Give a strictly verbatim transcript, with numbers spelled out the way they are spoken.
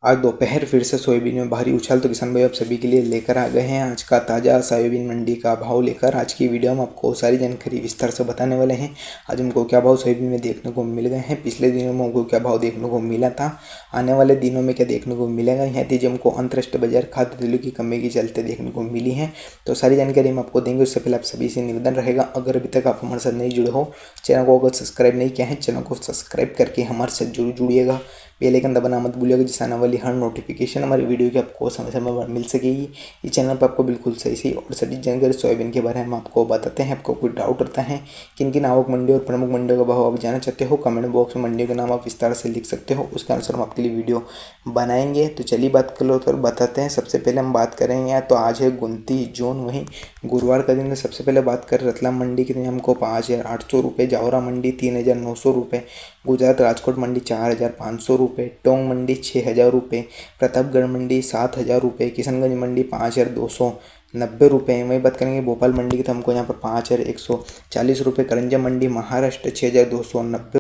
आज दोपहर फिर से सोयाबीन में भारी उछाल, तो किसान भाई आप सभी के लिए लेकर आ गए हैं आज का ताज़ा सोयाबीन मंडी का भाव लेकर। आज की वीडियो में आपको सारी जानकारी विस्तार से बताने वाले हैं। आज हमको क्या भाव सोयाबीन में देखने को मिल गए हैं, पिछले दिनों में हमको क्या भाव देखने को मिला था, आने वाले दिनों में क्या देखने को मिलेगा, यह चीज़ें हमको अंतर्राष्ट्रीय बाजार खाद्य तेलों की कमी के चलते देखने को मिली है। तो सारी जानकारी हम आपको देंगे। उससे पहले आप सभी से निवेदन रहेगा, अगर अभी तक आप हमारे साथ नहीं जुड़े हो, चैनल को अगर सब्सक्राइब नहीं किया है, चैनल को सब्सक्राइब करके हमारे साथ जरूर जुड़िएगा। बेल आइकन दबाना मत भूलिएगा, जिससे आने वाली हर नोटिफिकेशन हमारी वीडियो की आपको समय समय पर मिल सकेगी। इस चैनल पर आपको बिल्कुल सही सही और सटीक जानकारी सोयाबीन के बारे में हम आपको बताते हैं। आपको कोई डाउट रहता है, किन किन आवक मंडी और प्रमुख मंडियों का भाव आप जानना चाहते हो, कमेंट बॉक्स में मंडियों का नाम आप विस्तार से लिख सकते हो, उसके अनुसार हम आपके लिए वीडियो बनाएंगे। तो चलिए बात कर लो तो बताते हैं। सबसे पहले हम बात करेंगे यहाँ, तो आज है उनतीस जून, वहीं गुरुवार का दिन। सबसे पहले बात करें रतलाम मंडी की, तो हमको पाँच हज़ार आठ सौ रुपये, जावरा मंडी तीन हज़ार नौ सौ रुपये, गुजरात राजकोट मंडी चार हज़ार पाँच सौ रुपये, टोंक मंडी छः हज़ार रुपये, प्रतापगढ़ मंडी सात हज़ार रुपये, किशनगंज मंडी पाँच हज़ार दो सौ नब्बे रुपये। वही बात करेंगे भोपाल मंडी की, तो हमको यहाँ पर पाँच हज़ार एक सौ चालीस रुपये, करंजा मंडी महाराष्ट्र छः हज़ार दो सौ नब्बे